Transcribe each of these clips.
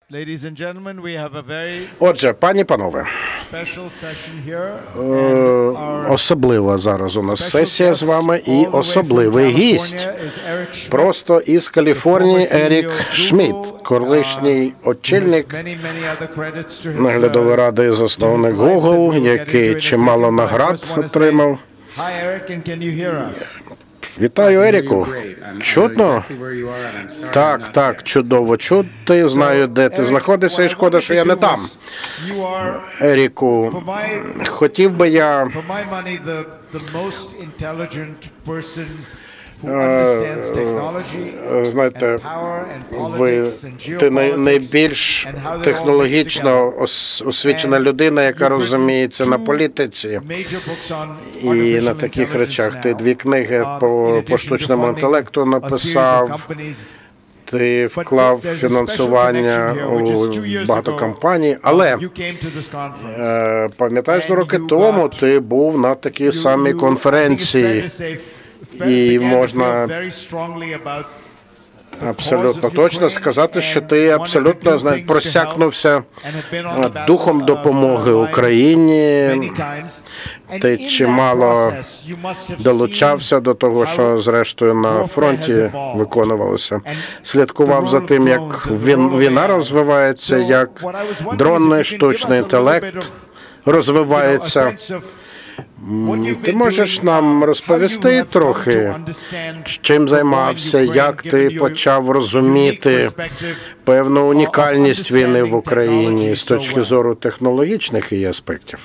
Отже, пані, панове, особлива зараз у нас сесія з вами і особливий гість. Просто із Каліфорнії Ерік Шмідт, колишній очільник наглядової ради і засновник Google, який чимало наград отримав. Вітаю, Еріку. Чутно? Так, чудово чути. Знаю, де ти знаходишся, і шкода, що я не там. Еріку, хотів би я... Знаєте, ти найбільш технологічно освічена людина, яка розуміється на політиці і на таких речах. Ти 2 книги по штучному інтелекту написав, ти вклав фінансування у багато компаній, але пам'ятаєш, 2 роки тому ти був на такій самій конференції, і можна абсолютно точно сказати, що ти абсолютно просякнувся духом допомоги Україні. Ти чимало долучався до того, що зрештою на фронті виконувалося. Слідкував за тим, як війна розвивається, як дрони, штучний інтелект розвивається. Ти можеш нам розповісти трохи, чим займався, як ти почав розуміти певну унікальність війни в Україні з точки зору технологічних її аспектів?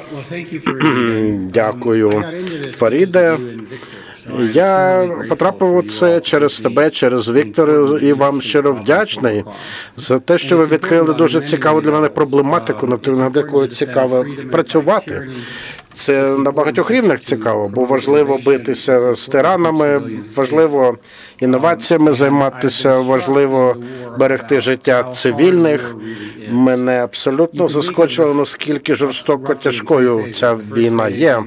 Дякую, Фаріде. Я потрапив у це через тебе, через Віктора, і вам щиро вдячний за те, що ви відкрили дуже цікаву для мене проблематику, над якою цікаво працювати. Це на багатьох рівнях цікаво, бо важливо битися з тиранами, важливо інноваціями займатися, важливо берегти життя цивільних. Мене абсолютно заскочило, наскільки жорстоко тяжкою ця війна є.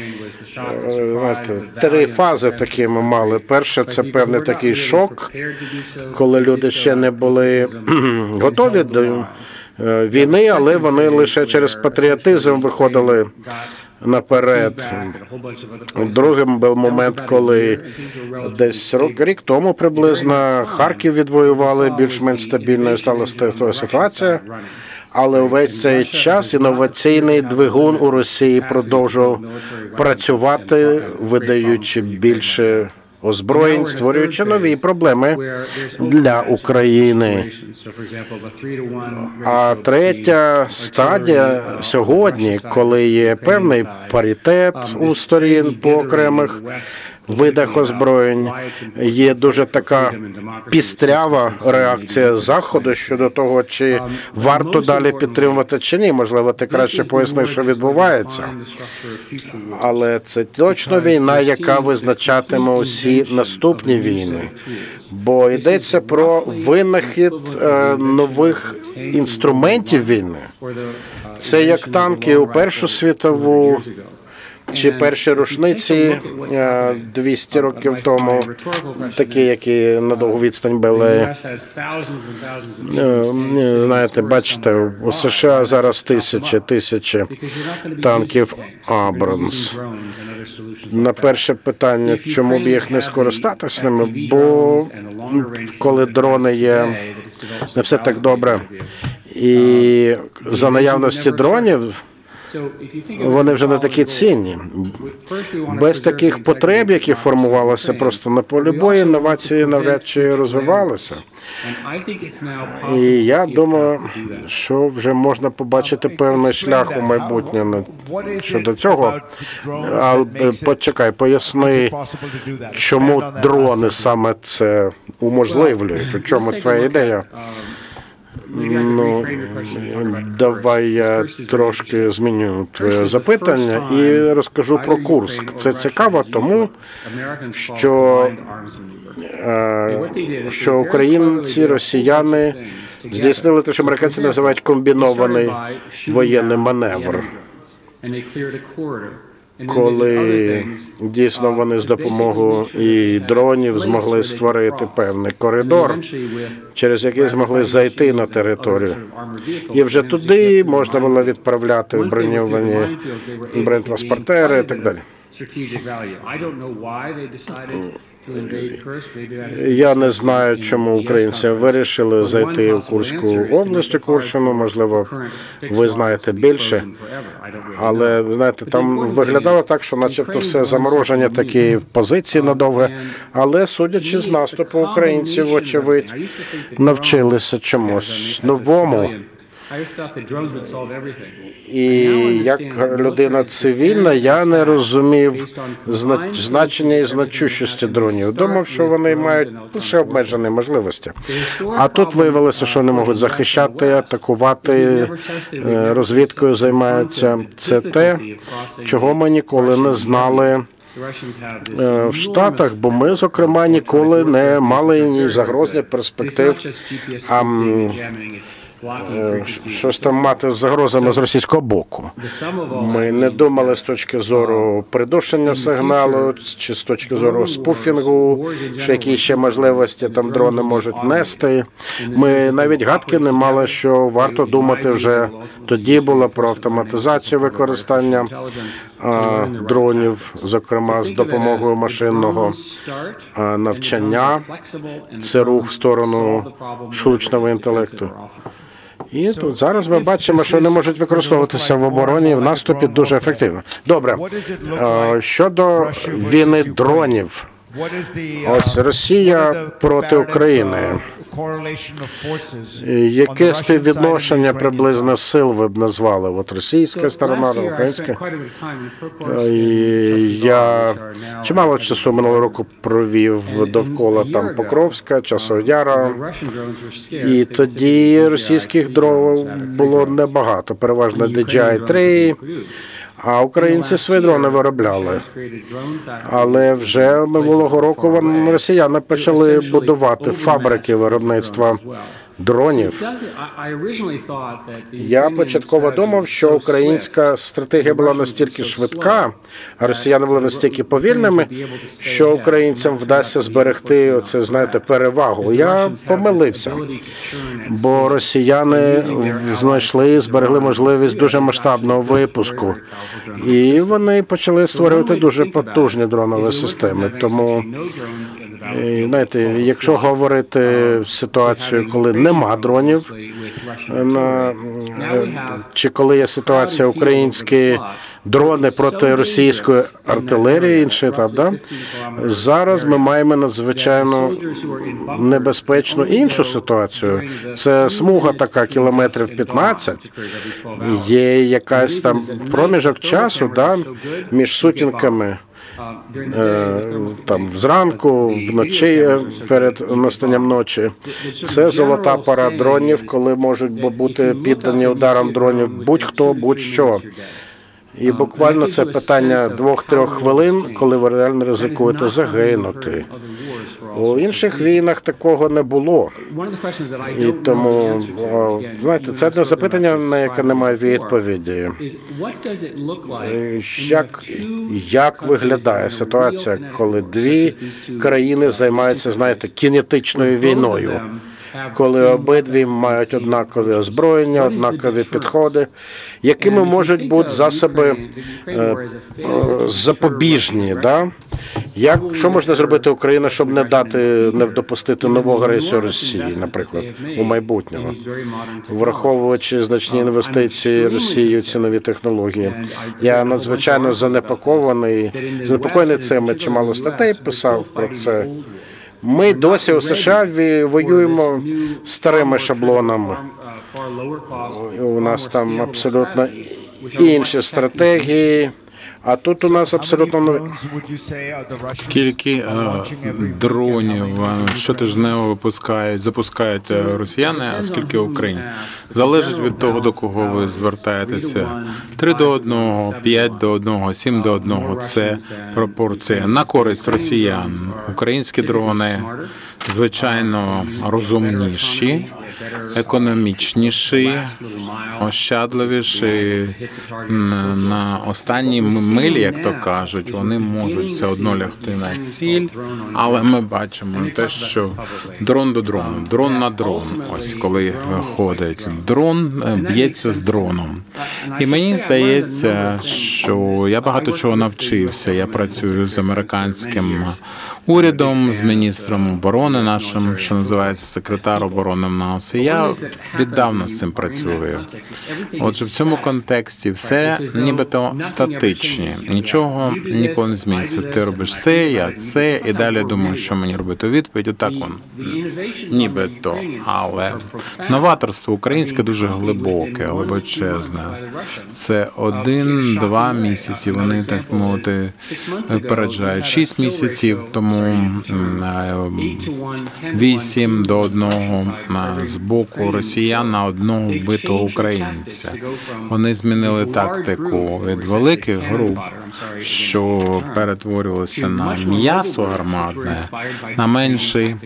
3 фази такі ми мали. Перше – це певний такий шок, коли люди ще не були готові до війни, але вони лише через патріотизм виходили наперед. Другим був момент, коли десь рік тому приблизно Харків відвоювали, більш-менш стабільною стала ситуація. Але увесь цей час інноваційний двигун у Росії продовжував працювати, видаючи більше озброєнь, створюючи нові проблеми для України. А третя стадія сьогодні, коли є певний паритет у сторін по окремих видах озброєнь, є дуже така пістрява реакція Заходу щодо того, чи варто далі підтримувати, чи ні. Можливо, ти краще поясниш, що відбувається. Але це точно війна, яка визначатиме усі наступні війни. Бо йдеться про винахід нових інструментів війни. Це як танки у Першу світову, чи перші рушниці 200 років тому, такі, які на довгу відстань били. Знаєте, бачите, у США зараз тисячі танків Абрамс. На перше питання, чому б їх не скористатися ними, бо коли дрони є, не все так добре. І за наявності дронів, вони вже не такі цінні. Без таких потреб, які формувалися просто на полі бою, інновації навряд чи розвивалися. І я думаю, що вже можна побачити певний шлях у майбутнє щодо цього. А почекай, поясни, чому дрони саме це уможливлюють? У чому твоя ідея? Ну, давай я трошки зміню твоє запитання і розкажу про Курск. Це цікаво тому, що українці, росіяни здійснили те, що американці називають комбінований воєнний маневр. коли дійсно вони з допомогою і дронів змогли створити певний коридор, через який змогли зайти на територію. І вже туди можна було відправляти броньовані бронетранспортери і так далі. Я не знаю, чому українці вирішили зайти в Курську область, Курщину, можливо, ви знаєте більше, але, знаєте, там виглядало так, що начебто все заморожені такі позиції надовго, але, судячи з наступу українців, очевидь, навчилися чомусь новому. І як людина цивільна, я не розумів значення і значущості дронів. Думав, що вони мають лише обмежені можливості. А тут виявилося, що вони можуть захищати, атакувати, розвідкою займаються. Це те, чого ми ніколи не знали в Штатах, бо ми, зокрема, ніколи не мали ні загроз, ні перспектив, щось там мати з загрозами з російського боку. Ми не думали з точки зору придушення сигналу, чи з точки зору спуфінгу, що які ще можливості там дрони можуть нести. Ми навіть гадки не мали, що варто думати вже тоді було про автоматизацію використання дронів, зокрема з допомогою машинного навчання. Це рух в сторону штучного інтелекту. І тут зараз ми бачимо, що вони можуть використовуватися в обороні і в наступі дуже ефективно. Добре, щодо війни дронів. Ось Росія проти України. Яке співвідношення приблизно сил ви б назвали? От російська сторона, українська? Я чимало часу минулого року провів довкола там Покровська, Часового Яру. І тоді російських дронів було небагато, переважно DJI-3. А українці свої дрони виробляли. Але вже минулого року росіяни почали будувати фабрики виробництва дронів. Я початково думав, що українська стратегія була настільки швидка, а росіяни були настільки повільними, що українцям вдасться зберегти оце, знаєте, перевагу. Я помилився, бо росіяни знайшли, зберегли можливість дуже масштабного випуску. І вони почали створювати дуже потужні дронові системи. Тому, знаєте, якщо говорити ситуацію, коли нема дронів, чи коли є ситуація українські дрони проти російської артилерії, інші там, да? Зараз ми маємо надзвичайно небезпечну іншу ситуацію. Це смуга така кілометрів 15, є якась там проміжок часу, да, між сутінками. Там зранку, вночі, перед настанням ночі. Це золота пора дронів, коли можуть бути піддані ударам дронів будь-хто, будь-що. І буквально це питання 2-3 хвилин, коли ви реально ризикуєте загинути. У інших війнах такого не було. І тому, знаєте, це одне запитання, на яке немає відповіді. Як виглядає ситуація, коли дві країни займаються, знаєте, кінетичною війною? Коли обидві мають однакові озброєння, однакові підходи, якими можуть бути засоби запобіжні, да? Що можна зробити Україна, щоб не допустити нового агресію Росії, наприклад, у майбутньому, враховуючи значні інвестиції Росії у ці нові технології? Я надзвичайно занепокоєний цим, чимало статей писав про це. Ми досі у США воюємо старими шаблонами. У нас там абсолютно інші стратегії, а тут у нас абсолютно нові. Скільки дронів щотижнево запускають росіяни, а скільки Україні? Залежить від того, до кого ви звертаєтеся. 3:1, 5:1, 7:1 – це пропорція на користь росіян. Українські дрони звичайно, розумніші, економічніші, ощадливіші. На останній милі, як то кажуть, вони можуть все одно лягти на ціль, але ми бачимо те, що дрон до дрону, дрон на дрон, ось коли виходить, дрон б'ється з дроном. І мені здається, що я багато чого навчився. Я працюю з американським урядом, з міністром оборони нашим, що називається секретар оборони в нас. І я віддавна з цим працюю. Отже, в цьому контексті все нібито статичні. Нічого ніколи не зміниться. Ти робиш це, я це, і далі думаю, що мені робити у відповідь. Отак нібито. Але новаторство українське дуже глибоке, глибочезне. Це 1-2 місяці. Вони, так мовити, випереджають 6 місяців, тому 8 до 1 з боку росіян на одного вбитого українця. Вони змінили тактику від великих груп, що перетворювалося на м'ясо гарматне, на менший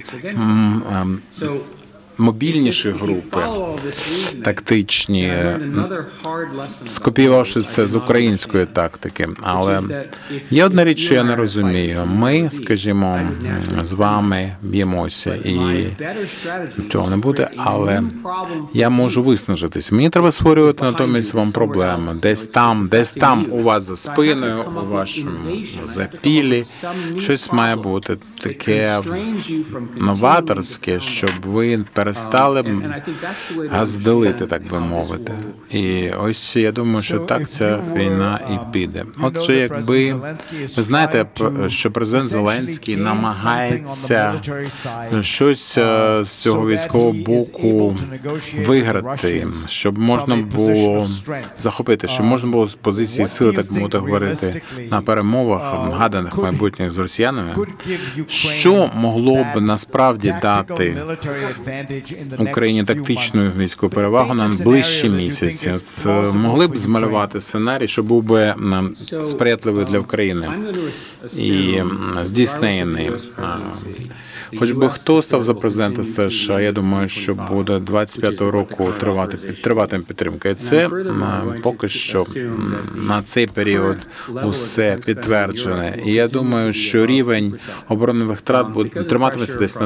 мобільніші групи, тактичні, скопіювавши це з української тактики. Але є одна річ, що я не розумію. Ми, скажімо, з вами б'ємося, і цього не буде, але я можу виснажитись. Мені треба створювати натомість вам проблеми. Десь там у вас за спиною, у вашому запілі, щось має бути таке новаторське, щоб ви перестали газделити, так би мовити. І ось я думаю, що так ця війна і піде. Отже, якби ви знаєте, що президент Зеленський намагається щось з цього військового боку виграти, щоб можна було захопити, щоб можна було з позиції сили, так мовити, говорити на перемовах гаданих майбутніх з росіянами, що могло б насправді дати Україні тактичну військову перевагу на ближчі місяці. Могли б змалювати сценарій, що був би сприятливий для України і здійснений. Хоч би хто став за президента США, я думаю, що буде 25-го року тривати підтримка. І це поки що на цей період усе підтверджене. І я думаю, що рівень оборонних втрат буде триматиметься десь на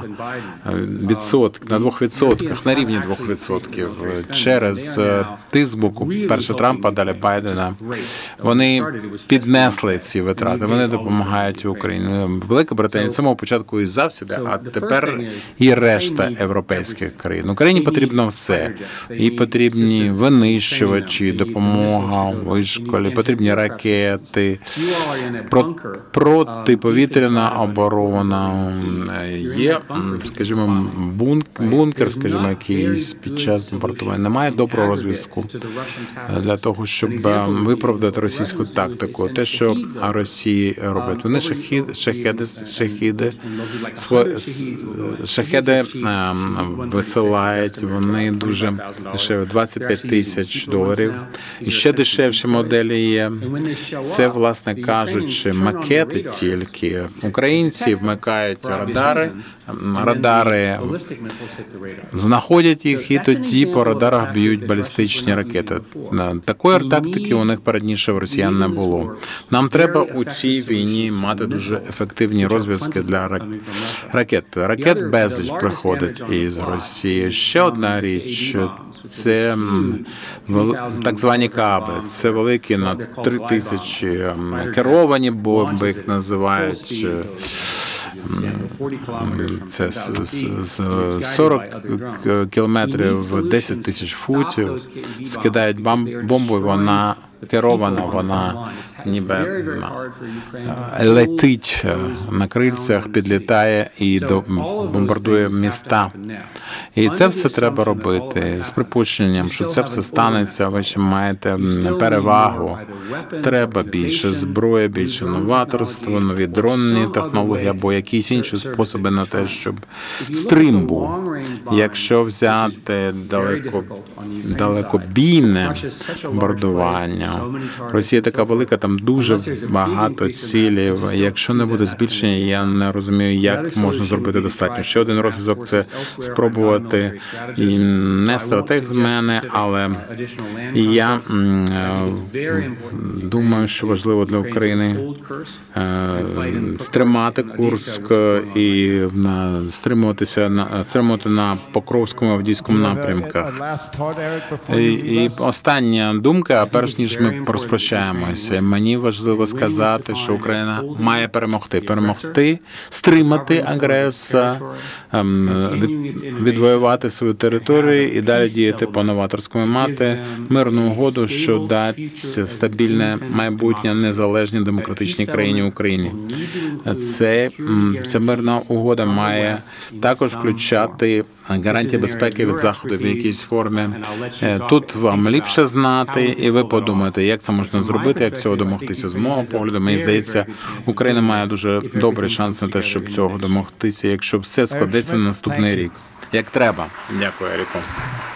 2%, на рівні 2%. Через тиск з боку перше Трампа, далі Байдена. Вони піднесли ці витрати, вони допомагають Україні. Велика Британія від самого початку і завсіди, а тепер і решта європейських країн. Україні потрібно все. І потрібні винищувачі, допомога вишколі, потрібні ракети, протиповітряна оборона. Є, скажімо, бункер, скажімо, якийсь під час бомбардування. Немає доброго розв'язку для того, щоб виправдати російську тактику. Те, що Росії робить. Вони шахеди висилають, вони дуже дешеві, $25,000. І ще дешевші моделі є. Це, власне кажучи, макети тільки. Українці вмикають радари знаходять їх, і тоді по радарах б'ють балістичні ракети. Такої тактики у них раніше в росіян не було. Нам треба у цій війні мати дуже ефективні розв'язки для ракет. Ракет безліч приходить із Росії. Ще одна річ – це так звані каби. Це великі на 3000 керовані бомби, їх називають. Це 40 кілометрів, 10 тисяч футів. Скидають бомбу, вона керована, вона ніби летить на крильцях, підлітає і бомбардує міста. І це все треба робити з припущенням, що це все станеться, ви ще маєте перевагу. Треба більше зброї, більше новаторства, нові дронні технології або якісь інші способи на те, щоб стрим був. Якщо взяти далекобійне бомбардування, Росія така велика, там дуже багато цілів. Якщо не буде збільшення, я не розумію, як можна зробити достатньо. Ще один розв'язок – це спробувати, і не стратег з мене, але я думаю, що важливо для України стримати Курськ і стримувати на Покровському, Авдіївському напрямках. І остання думка, перш ніж ми розпрощаємося, мені важливо сказати, що Україна має перемогти, стримати агресора, відвоювати свою територію і далі діяти по новаторському, мати мирну угоду, що дасть стабільне майбутнє незалежній демократичній країні Україні. Ця мирна угода має також включати гарантії безпеки від Заходу в якійсь формі. Тут вам ліпше знати, і ви подумаєте, як це можна зробити, як цього домогтися. З мого погляду, мені здається, Україна має дуже добрий шанс на те, щоб цього домогтися, якщо все складеться на наступний рік. Як треба. Дякую, Еріко.